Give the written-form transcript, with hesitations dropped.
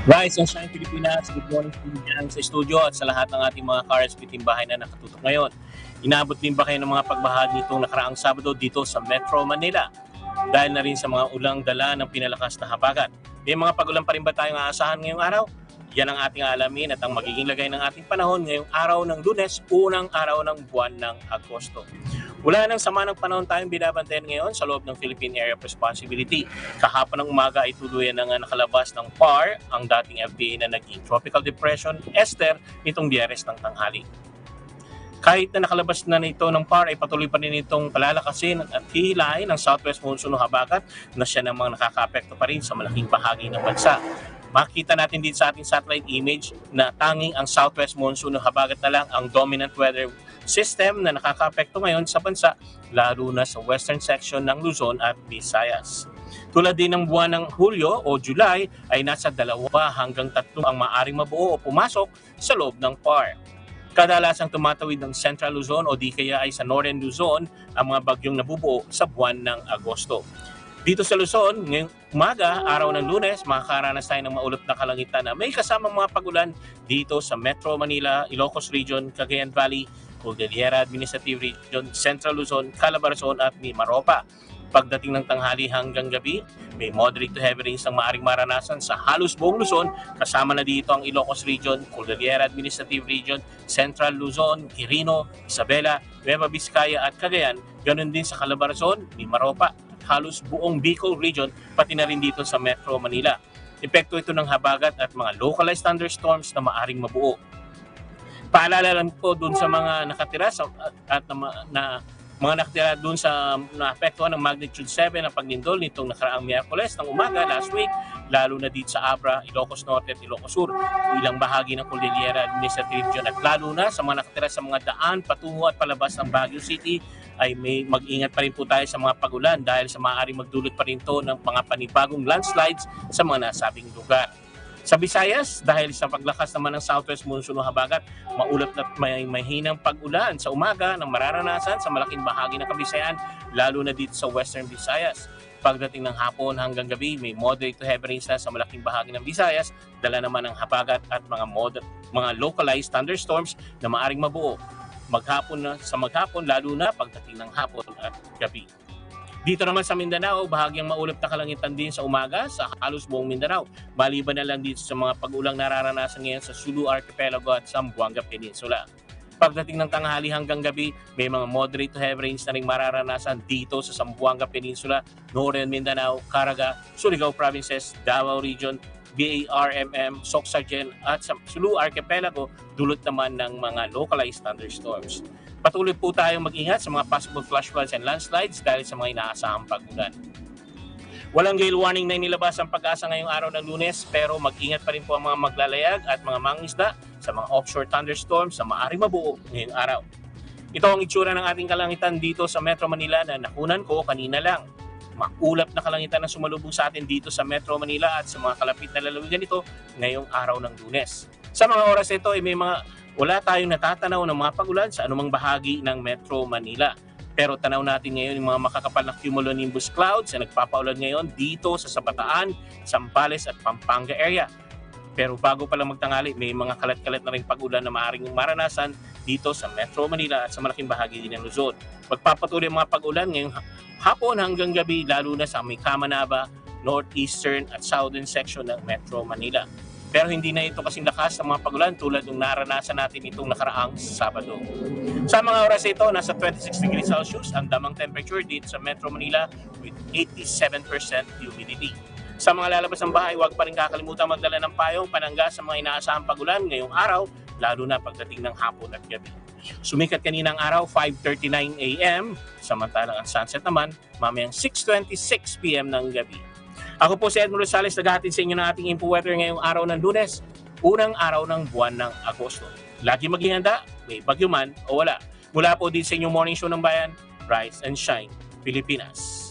Rise and Shine Pilipinas, good morning po dyan sa studio at sa lahat ng ating mga ka-RSP team bahay na nakatutok ngayon. Inabot din ba kayo ng mga pagbahagi nitong nakaraang Sabado dito sa Metro Manila? Dahil na rin sa mga ulang dala ng pinalakas na habagat. May mga pagulan pa rin ba tayong aasahan ngayong araw? Yan ang ating alamin at ang magiging lagay ng ating panahon ngayong araw ng Lunes, unang araw ng buwan ng Agosto. Wala nang sama ng panahon tayong binabantayan ngayon sa loob ng Philippine Area of Responsibility. Kahapon ng umaga ay tuluyan na nga nakalabas ng PAR ang dating FBA na naging Tropical Depression Esther nitong Biyernes ng tanghali. Kahit na nakalabas na nito ng PAR ay patuloy pa rin itong palalakasin at hihilahin ng Southwest Monsoon o habagat na siya namang nakaka-apekto pa rin sa malaking bahagi ng bansa. Makita natin dito sa ating satellite image na tanging ang Southwest Monsoon o habagat na lang ang dominant weather system na nakaka-apekto ngayon sa bansa, lalo na sa western section ng Luzon at Visayas. Tulad din ng buwan ng Hulyo o July ay nasa 2 hanggang 3 ang maaring mabuo o pumasok sa loob ng PAR. Kadalasang tumatawid ng Central Luzon o di kaya ay sa Northern Luzon ang mga bagyong nabubuo sa buwan ng Agosto. Dito sa Luzon, ngayong umaga, araw ng Lunes, makakaranas tayo ng maulap na kalangitan na may kasamang mga pagulan dito sa Metro Manila, Ilocos Region, Cagayan Valley, Cordillera Administrative Region, Central Luzon, Calabarzon at Mimaropa. Pagdating ng tanghali hanggang gabi, may moderate to heavy rains ang maaring maranasan sa halos buong Luzon, kasama na dito ang Ilocos Region, Cordillera Administrative Region, Central Luzon, Quirino, Isabela, Nueva Vizcaya at Cagayan, ganun din sa Calabarzon, Mimaropa, halos buong Bicol Region, pati na rin dito sa Metro Manila. Epekto ito ng habagat at mga localized thunderstorms na maaring mabuo. Paalala lang po dun sa mga nakatira mga nakatira dun sa naapektuhan ng magnitude 7 ang paglindol nitong nakaraang Miyerkules ng umaga last week, lalo na dito sa Abra, Ilocos Norte at Ilocos Sur, ilang bahagi ng Cordillera Administrative Region at lalo na sa mga nakatira sa mga daan patungo at palabas ng Baguio City ay may mag-ingat pa rin po tayo sa mga pagulan dahil sa maaaring magdulot pa rin to ng mga panibagong landslides sa mga nasabing lugar. Sa Visayas, dahil sa paglakas naman ng Southwest Monsoon o habagat, maulap na may mahinang pag-ulan sa umaga ng mararanasan sa malaking bahagi ng Kabisayan, lalo na dito sa Western Visayas. Pagdating ng hapon hanggang gabi, may moderate to heavy rains na sa malaking bahagi ng Visayas, dala naman ng habagat at mga localized thunderstorms na maaring mabuo maghapon, lalo na pagdating ng hapon at gabi. Dito naman sa Mindanao, bahagyang maulap na kalangitan din sa umaga sa halos buong Mindanao. Maliban na lang dito sa mga pag-ulang nararanasan ngayon sa Sulu Archipelago at Zamboanga Peninsula. Pagdating ng tanghali hanggang gabi, may mga moderate to heavy rains na rin mararanasan dito sa Zamboanga Peninsula, Northern Mindanao, Caraga, Surigao Provinces, Davao Region, BARMM, Soxargen at sa Sulu Archipelago, dulot naman ng mga localized thunderstorms. Patuloy po tayong mag-ingat sa mga possible flash floods and landslides dahil sa mga inaasahang pag-ulan. Walang gale warning na inilabas ang Pag-asa ngayong araw ng Lunes, pero mag-ingat pa rin po ang mga maglalayag at mga mangingisda sa mga offshore thunderstorms na maaaring mabuo ngayong araw. Ito ang itsura ng ating kalangitan dito sa Metro Manila na nakunan ko kanina lang. Maulap na kalangitan na sumalubong sa atin dito sa Metro Manila at sa mga kalapit na lalawigan nito ngayong araw ng Lunes. Sa mga oras ito ay wala tayong natatanaw ng mga pagulan sa anumang bahagi ng Metro Manila. Pero tanaw natin ngayon yung mga makakapal na cumulonimbus clouds na nagpapaulan ngayon dito sa Sabataan, Zambales at Pampanga area. Pero bago pa lang magtanghali, may mga kalat-kalat na rin pag-ulan na maaaring maranasan dito sa Metro Manila at sa malaking bahagi din ng Luzon. Magpapatuloy ang mga pag-ulan ngayong hapon hanggang gabi, lalo na sa may Kamanaba, northeastern at southern section ng Metro Manila. Pero hindi na ito kasing lakas ng mga pagulan tulad ng naranasan natin itong nakaraang Sabado. Sa mga oras ito, nasa 26 degrees Celsius ang damang temperature dito sa Metro Manila with 87% humidity. Sa mga lalabas ng bahay, huwag pa rin kakalimutan magdala ng payong panangga sa mga inaasahang pagulan ngayong araw, lalo na pagdating ng hapon at gabi. Sumikat kaninang araw, 5:39 a.m., samantalang ang sunset naman, mamayang 6:26 p.m. ng gabi. Ako po si Edmond Rosales, naghahatid sa inyo ng ating info weather ngayong araw ng Lunes, unang araw ng buwan ng Agosto. Lagi maging handa, may bagyo man o wala. Mula po din sa inyong morning show ng bayan, Rise and Shine, Pilipinas.